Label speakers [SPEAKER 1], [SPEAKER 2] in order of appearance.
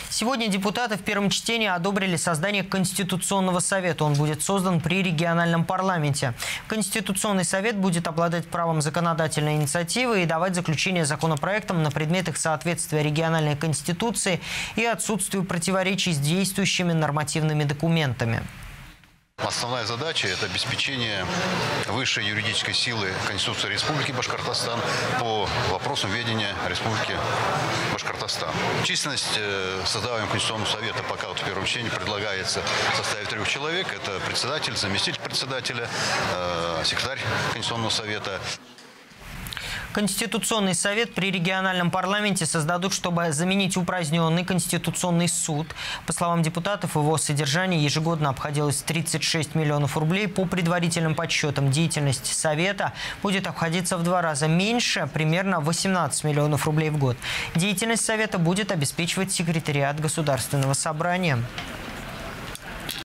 [SPEAKER 1] Сегодня депутаты в первом чтении одобрили создание Конституционного совета. Он будет создан при региональном парламенте. Конституционный совет будет обладать правом законодательной инициативы и давать заключение законопроектам на предмет их соответствия региональной конституции и отсутствию противоречий с действующими нормативными документами.
[SPEAKER 2] Основная задача – это обеспечение высшей юридической силы Конституции Республики Башкортостан по вопросам ведения Республики Башкортостан. Численность создаваемого Конституционного совета пока в первом чтении предлагается в составе 3 человек. Это председатель, заместитель председателя, секретарь Конституционного совета.
[SPEAKER 1] Конституционный совет при региональном парламенте создадут, чтобы заменить упраздненный Конституционный суд. По словам депутатов, его содержание ежегодно обходилось 36 миллионов рублей. По предварительным подсчетам, деятельность совета будет обходиться в 2 раза меньше, примерно 18 миллионов рублей в год. Деятельность совета будет обеспечивать секретариат Государственного собрания.